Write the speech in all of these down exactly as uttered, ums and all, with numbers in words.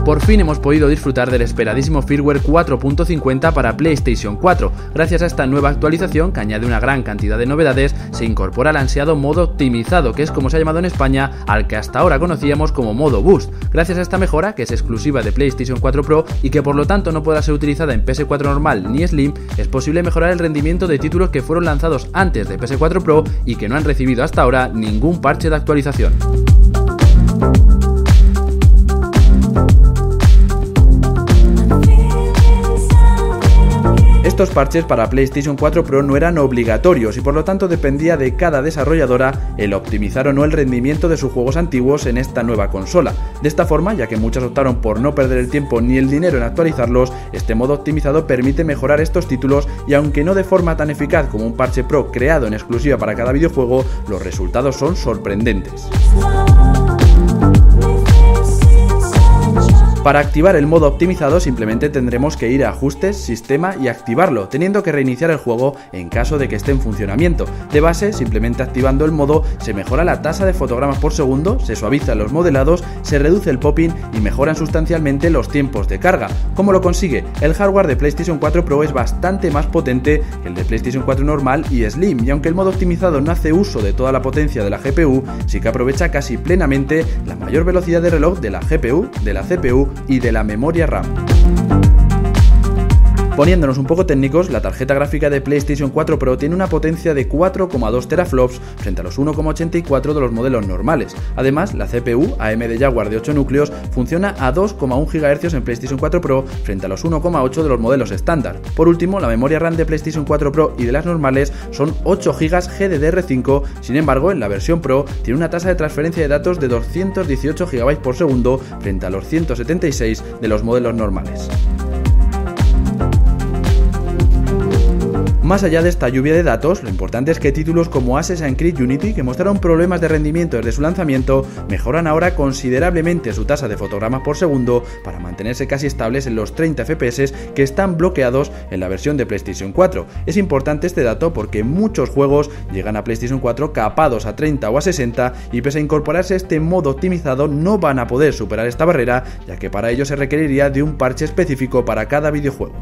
Por fin hemos podido disfrutar del esperadísimo firmware cuatro punto cincuenta para PlayStation cuatro. Gracias a esta nueva actualización, que añade una gran cantidad de novedades, se incorpora el ansiado modo optimizado, que es como se ha llamado en España al que hasta ahora conocíamos como modo Boost. Gracias a esta mejora, que es exclusiva de PlayStation cuatro Pro y que por lo tanto no podrá ser utilizada en P S cuatro normal ni Slim, es posible mejorar el rendimiento de títulos que fueron lanzados antes de P S cuatro Pro y que no han recibido hasta ahora ningún parche de actualización. Estos parches para PlayStation cuatro Pro no eran obligatorios y por lo tanto dependía de cada desarrolladora el optimizar o no el rendimiento de sus juegos antiguos en esta nueva consola. De esta forma, ya que muchas optaron por no perder el tiempo ni el dinero en actualizarlos, este modo optimizado permite mejorar estos títulos y aunque no de forma tan eficaz como un parche Pro creado en exclusiva para cada videojuego, los resultados son sorprendentes. Para activar el modo optimizado simplemente tendremos que ir a Ajustes, Sistema y activarlo, teniendo que reiniciar el juego en caso de que esté en funcionamiento. De base, simplemente activando el modo se mejora la tasa de fotogramas por segundo, se suavizan los modelados, se reduce el popping y mejoran sustancialmente los tiempos de carga. ¿Cómo lo consigue? El hardware de PlayStation cuatro Pro es bastante más potente que el de PlayStation cuatro normal y Slim, y aunque el modo optimizado no hace uso de toda la potencia de la G P U, sí que aprovecha casi plenamente la mayor velocidad de reloj de la G P U, de la C P U y de la memoria RAM. Poniéndonos un poco técnicos, la tarjeta gráfica de PlayStation cuatro Pro tiene una potencia de cuatro coma dos teraflops frente a los uno coma ochenta y cuatro de los modelos normales. Además, la C P U A M D Jaguar de ocho núcleos funciona a dos coma uno gigahercios en PlayStation cuatro Pro frente a los uno coma ocho de los modelos estándar. Por último, la memoria RAM de PlayStation cuatro Pro y de las normales son ocho gigas G D D R cinco, sin embargo, en la versión Pro tiene una tasa de transferencia de datos de doscientos dieciocho gigabytes por segundo frente a los ciento setenta y seis de los modelos normales. Más allá de esta lluvia de datos, lo importante es que títulos como Assassin's Creed Unity, que mostraron problemas de rendimiento desde su lanzamiento, mejoran ahora considerablemente su tasa de fotogramas por segundo para mantenerse casi estables en los treinta F P S que están bloqueados en la versión de PlayStation cuatro. Es importante este dato porque muchos juegos llegan a PlayStation cuatro capados a treinta o a sesenta y pese a incorporarse este modo optimizado no van a poder superar esta barrera, ya que para ello se requeriría de un parche específico para cada videojuego.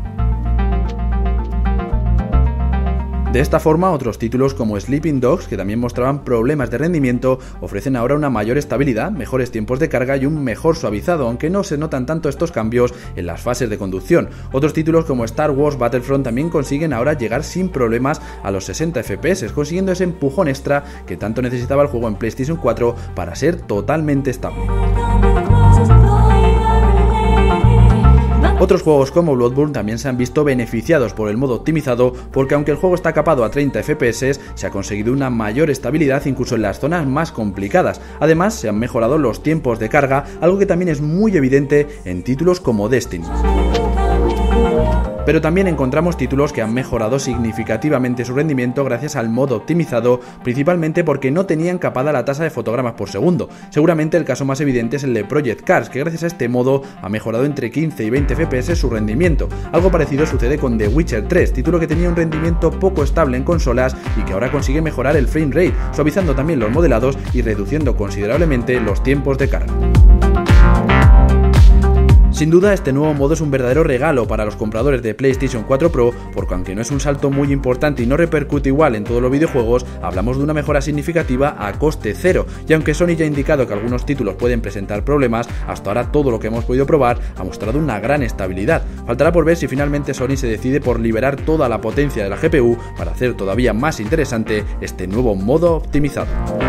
De esta forma, otros títulos como Sleeping Dogs, que también mostraban problemas de rendimiento, ofrecen ahora una mayor estabilidad, mejores tiempos de carga y un mejor suavizado, aunque no se notan tanto estos cambios en las fases de conducción. Otros títulos como Star Wars Battlefront también consiguen ahora llegar sin problemas a los sesenta F P S, consiguiendo ese empujón extra que tanto necesitaba el juego en PlayStation cuatro para ser totalmente estable. Otros juegos como Bloodborne también se han visto beneficiados por el modo optimizado porque aunque el juego está capado a treinta F P S, se ha conseguido una mayor estabilidad incluso en las zonas más complicadas. Además, se han mejorado los tiempos de carga, algo que también es muy evidente en títulos como Destiny. Pero también encontramos títulos que han mejorado significativamente su rendimiento gracias al modo optimizado, principalmente porque no tenían capada la tasa de fotogramas por segundo. Seguramente el caso más evidente es el de Project Cars, que gracias a este modo ha mejorado entre quince y veinte F P S su rendimiento. Algo parecido sucede con The Witcher tres, título que tenía un rendimiento poco estable en consolas y que ahora consigue mejorar el frame rate, suavizando también los modelados y reduciendo considerablemente los tiempos de carga. Sin duda, este nuevo modo es un verdadero regalo para los compradores de PlayStation cuatro Pro, porque aunque no es un salto muy importante y no repercute igual en todos los videojuegos, hablamos de una mejora significativa a coste cero, y aunque Sony ya ha indicado que algunos títulos pueden presentar problemas, hasta ahora todo lo que hemos podido probar ha mostrado una gran estabilidad. Faltará por ver si finalmente Sony se decide por liberar toda la potencia de la G P U para hacer todavía más interesante este nuevo modo optimizado.